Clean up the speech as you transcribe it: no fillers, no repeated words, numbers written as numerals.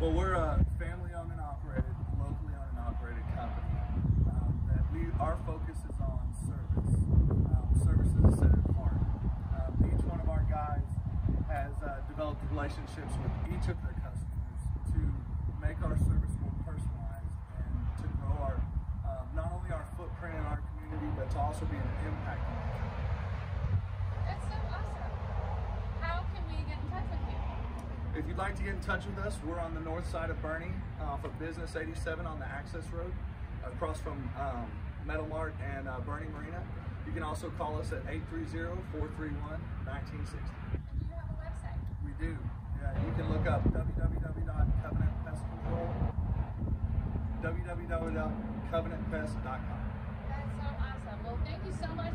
Well, we're a family-owned and operated, locally owned and operated company. Our focus is on service. Service is a centered part. Each one of our guys has developed relationships with each of their customers to make our service more personalized and to grow our not only our footprint in our community, but to also be an impact on our community. That's so awesome. How can we get in touch with you? If you'd like to get in touch with us, we're on the north side of Boerne, off of Business 87 on the access road, across from Metal Mart and Boerne Marina. You can also call us at 830-431-1960. And do you have a website? We do. Yeah, you can look up www.Covenant Pest Control, www.covenantpest.com. That's so awesome. Well, thank you so much